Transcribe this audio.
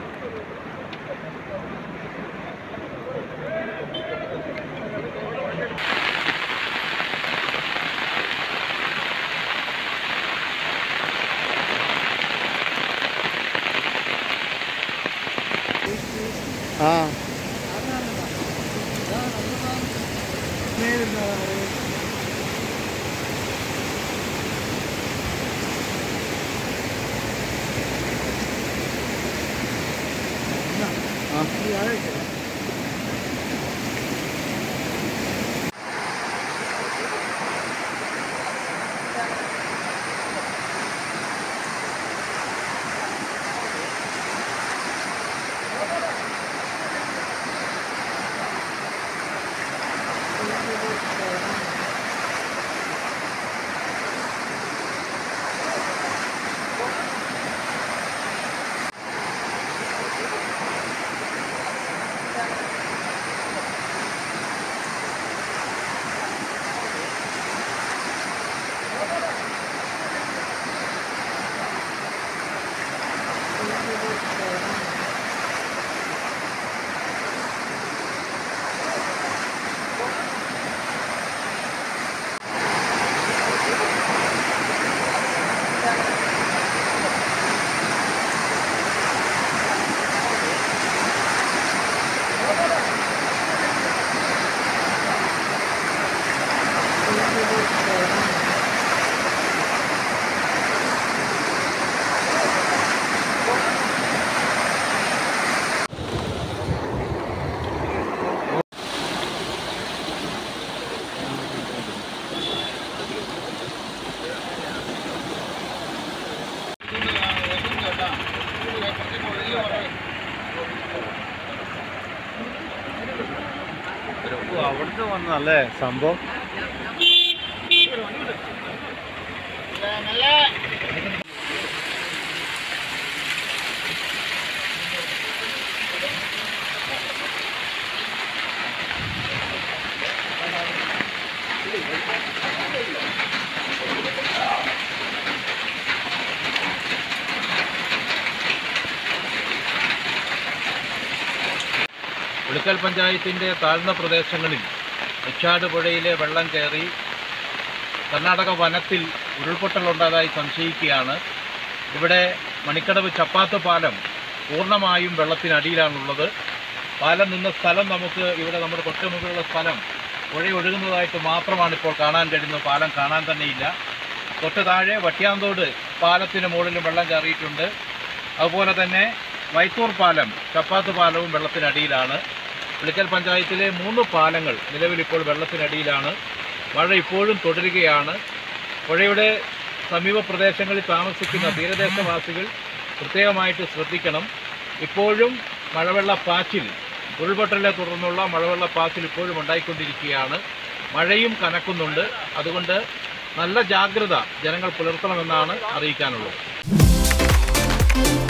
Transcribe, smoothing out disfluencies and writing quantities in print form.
हाँ അവിടുന്ന് വന്നല്ലേ സംഭവം. ഉളിക്കൽ പഞ്ചായത്തിൻ്റെ താഴ്ന്ന പ്രദേശങ്ങളിൽ നെച്ചാട് പുഴയിലെ വെള്ളം കയറി കർണാടക വനത്തിൽ ഉരുൾപൊട്ടലുണ്ടായതായി സംശയിക്കുകയാണ്. ഇവിടെ മണിക്കടവ് ചപ്പാത്ത് പാലം പൂർണ്ണമായും വെള്ളത്തിനടിയിലാണുള്ളത്. പാലം നിന്ന സ്ഥലം നമുക്ക് ഇവിടെ നമ്മുടെ തൊട്ടുമുകളിലുള്ള സ്ഥലം പുഴ ഒഴുകുന്നതായിട്ട് മാത്രമാണ് ഇപ്പോൾ കാണാൻ കഴിയുന്നത്. പാലം കാണാൻ തന്നെയില്ല. തൊട്ട് താഴെ വട്ടിയാന്തോട് പാലത്തിന് മുകളിലും വെള്ളം കയറിയിട്ടുണ്ട്. അതുപോലെ തന്നെ വൈത്തൂർ പാലം ചപ്പാത്ത് പാലവും വെള്ളത്തിനടിയിലാണ്. ഉളിക്കൽ പഞ്ചായത്തിലെ 3 പാലങ്ങൾ നിലവിലിപ്പോൾ വെള്ളത്തിനടിയിലാണ്. മഴ ഇപ്പോഴും തുടരുകയാണ്. പുഴയുടെ സമീപ പ്രദേശങ്ങളിൽ താമസിക്കുന്ന തീരദേശവാസികൾ പ്രത്യേകമായിട്ട് ശ്രദ്ധിക്കണം. ഇപ്പോഴും മഴവെള്ളപ്പാച്ചിൽ, ഉരുൾപൊട്ടലിനെ തുടർന്നുള്ള മഴവെള്ളപ്പാച്ചിൽ ഇപ്പോഴും ഉണ്ടായിക്കൊണ്ടിരിക്കുകയാണ്. മഴയും കനക്കുന്നുണ്ട്. അതുകൊണ്ട് നല്ല ജാഗ്രത ജനങ്ങൾ പുലർത്തണമെന്നാണ് അറിയിക്കാനുള്ളത്.